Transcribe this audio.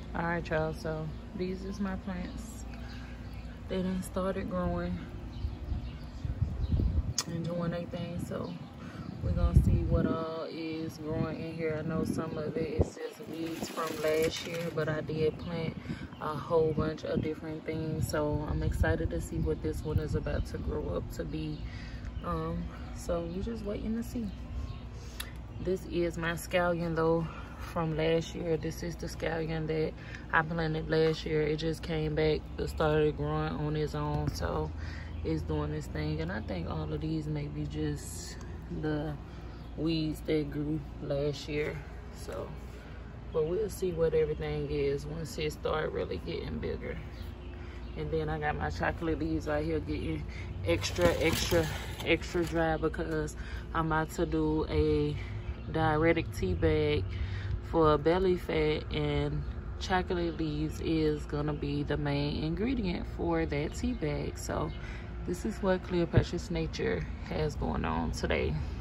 All right, y'all, so these is my plants. They done started growing and doing their thing, so we're gonna see what all is growing in here. I know some of it says weeds from last year, but I did plant a whole bunch of different things, so I'm excited to see what this one is about to grow up to be. So we're just waiting to see. This is my scallion though from last year. This is the scallion that I planted last year. It just came back, it started growing on its own, so it's doing this thing. And I think all of these may be just the weeds that grew last year. So, but we'll see what everything is once it start really getting bigger. And then I got my chocolate leaves right here getting extra dry because I'm about to do a diuretic tea bag for belly fat, and chocolate leaves is gonna be the main ingredient for that tea bag. So this is what Clear Precious Nature has going on today.